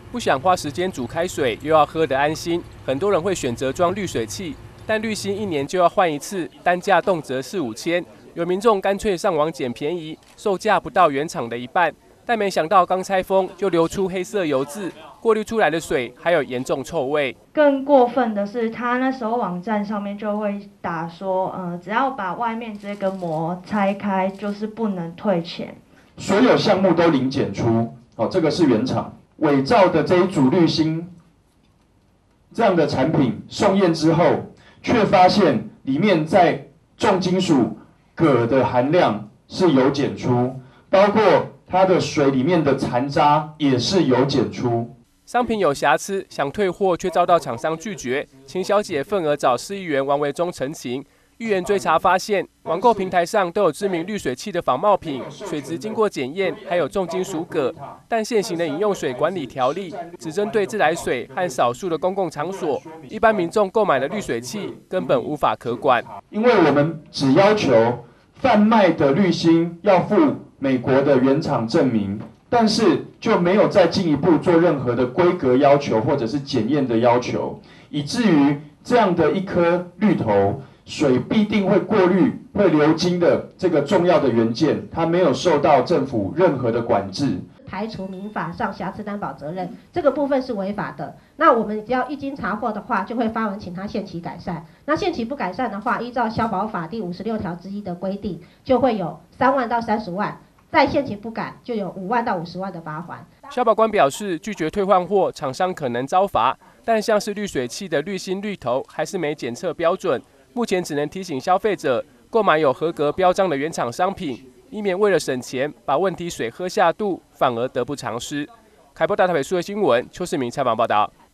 不想花时间煮开水，又要喝得安心，很多人会选择装滤水器，但滤芯1年就要换一次，单价动辄4、5千。有民众干脆上网捡便宜，售价不到原厂的1半，但没想到刚拆封就流出黑色油渍，过滤出来的水还有严重臭味。 更过分的是，他那时候网站上面就会打说，只要把外面这个膜拆开，就是不能退钱。 所有项目都零检出，这个是原厂伪造的这一组滤芯，这样的产品送验之后，却发现里面在重金属铬的含量是有检出，包括它的水里面的残渣也是有检出。 商品有瑕疵，想退货却遭到厂商拒绝，请小姐份额找市议员王维忠陈情。议员追查发现，网购平台上都有知名滤水器的仿冒品，水质经过检验，还有重金属铬。但现行的饮用水管理条例只针对自来水和少数的公共场所，一般民众购买的滤水器根本无法可管。 因为我们只要求贩卖的滤芯要附美国的原厂证明，但是就没有再进一步做任何的规格要求或者是检验的要求，以至于这样的一颗滤头。水必定会过滤、会流经的这个重要的元件，它没有受到政府任何的管制。 排除民法上瑕疵担保责任，这个部分是违法的。那我们只要一经查获的话，就会发文请他限期改善。那限期不改善的话，依照消保法第56条之一的规定，就会有3万到30万。再限期不改，就有5万到50万的罚锾。 消保官表示，拒绝退换货，厂商可能遭罚。但像是滤水器的滤芯、滤头，还是没检测标准。目前只能提醒消费者购买有合格标章的原厂商品，以免为了省钱把问题水喝下肚，反而得不偿失。凯播大台北数位新闻邱世明采访报道。